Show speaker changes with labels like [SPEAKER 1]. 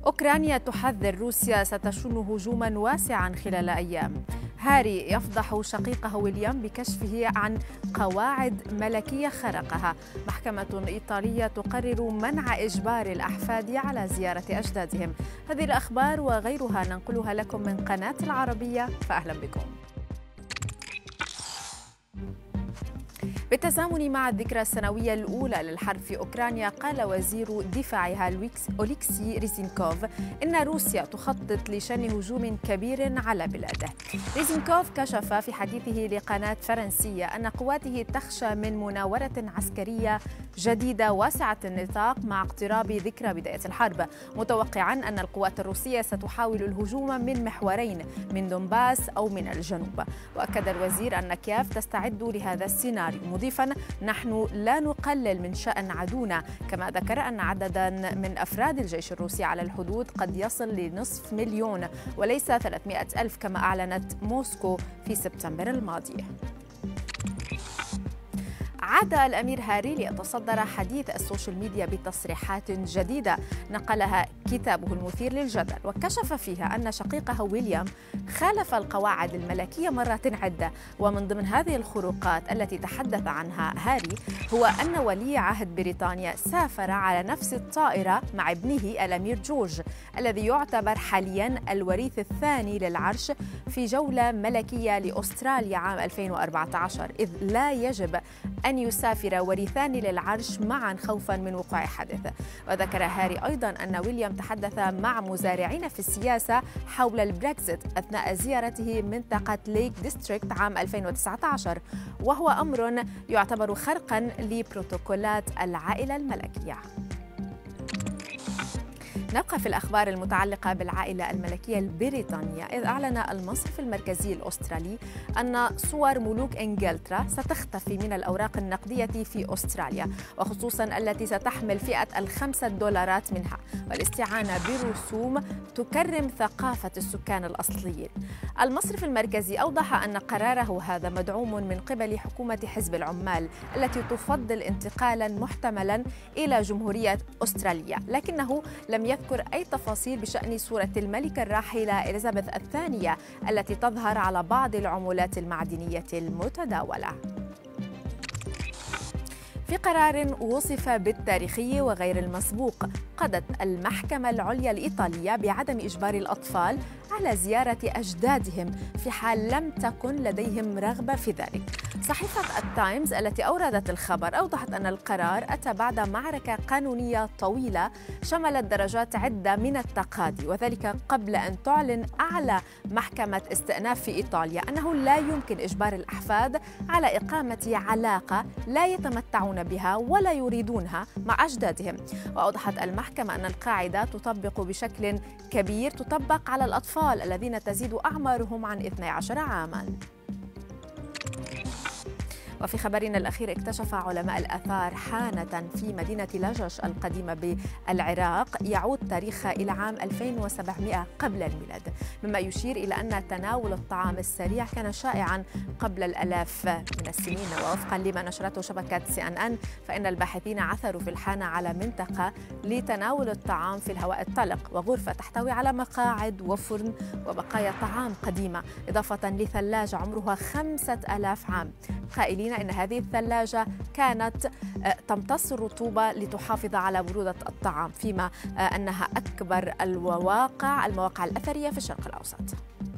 [SPEAKER 1] أوكرانيا تحذر روسيا ستشن هجوما واسعا خلال أيام. هاري يفضح شقيقه ويليام بكشفه عن قواعد ملكية خرقها. محكمة إيطالية تقرر منع إجبار الأحفاد على زيارة أجدادهم. هذه الأخبار وغيرها ننقلها لكم من قناة العربية، فأهلا بكم. بالتزامن مع الذكرى السنوية الأولى للحرب في أوكرانيا، قال وزير دفاعها أوليكسي ريزينكوف إن روسيا تخطط لشن هجوم كبير على بلاده. ريزينكوف كشف في حديثه لقناة فرنسية أن قواته تخشى من مناورة عسكرية جديدة واسعة النطاق مع اقتراب ذكرى بداية الحرب، متوقعا أن القوات الروسية ستحاول الهجوم من محورين، من دونباس أو من الجنوب. وأكد الوزير أن كييف تستعد لهذا السيناريو، مضيفا: نحن لا نقلل من شأن عدونا. كما ذكر أن عددا من أفراد الجيش الروسي على الحدود قد يصل لنصف مليون وليس 300 ألف كما أعلنت موسكو في سبتمبر الماضي. عاد الأمير هاري ليتصدر حديث السوشيال ميديا بتصريحات جديدة نقلها كتابه المثير للجدل، وكشف فيها أن شقيقه ويليام خالف القواعد الملكية مرات عدة. ومن ضمن هذه الخروقات التي تحدث عنها هاري هو أن ولي عهد بريطانيا سافر على نفس الطائرة مع ابنه الأمير جورج الذي يعتبر حاليا الوريث الثاني للعرش في جولة ملكية لأستراليا عام 2014، إذ لا يجب أن يسافر وريثان للعرش معا خوفا من وقوع حادث. وذكر هاري أيضا أن ويليام تحدث مع مزارعين في السياسة حول البريكزيت أثناء زيارته منطقة ليك ديستريكت عام 2019، وهو أمر يعتبر خرقا لبروتوكولات العائلة الملكية. نبقى في الأخبار المتعلقة بالعائلة الملكية البريطانية، إذ أعلن المصرف المركزي الأسترالي أن صور ملوك إنجلترا ستختفي من الأوراق النقدية في أستراليا، وخصوصا التي ستحمل فئة $5 منها، والاستعانة برسوم تكرم ثقافة السكان الأصليين. المصرف المركزي أوضح أن قراره هذا مدعوم من قبل حكومة حزب العمال التي تفضل انتقالا محتملا إلى جمهورية أستراليا، لكنه لم يذكر أي تفاصيل بشأن صورة الملكة الراحلة إليزابيث الثانية التي تظهر على بعض العملات المعدنية المتداولة. في قرار وصف بالتاريخي وغير المسبوق، قضت المحكمة العليا الإيطالية بعدم إجبار الأطفال على زيارة أجدادهم في حال لم تكن لديهم رغبة في ذلك. صحيفة التايمز التي أوردت الخبر أوضحت أن القرار أتى بعد معركة قانونية طويلة شملت درجات عدة من التقاضي، وذلك قبل أن تعلن أعلى محكمة استئناف في إيطاليا أنه لا يمكن إجبار الأحفاد على إقامة علاقة لا يتمتعون بها ولا يريدونها مع أجدادهم. وأوضحت المحكمة أن القاعدة تطبق بشكل كبير تطبق على الأطفال الذين تزيد أعمارهم عن 12 عاماً. وفي خبرنا الأخير، اكتشف علماء الآثار حانة في مدينة لجش القديمة بالعراق يعود تاريخها إلى عام 2700 قبل الميلاد، مما يشير إلى أن تناول الطعام السريع كان شائعا قبل الآلاف من السنين. ووفقا لما نشرته شبكة CNN، فإن الباحثين عثروا في الحانة على منطقة لتناول الطعام في الهواء الطلق، وغرفة تحتوي على مقاعد وفرن وبقايا طعام قديمة، إضافة لثلاجة عمرها 5000 عام، قائلين إن هذه الثلاجة كانت تمتص الرطوبة لتحافظ على برودة الطعام، فيما أنها أكبر المواقع الأثرية في الشرق الأوسط.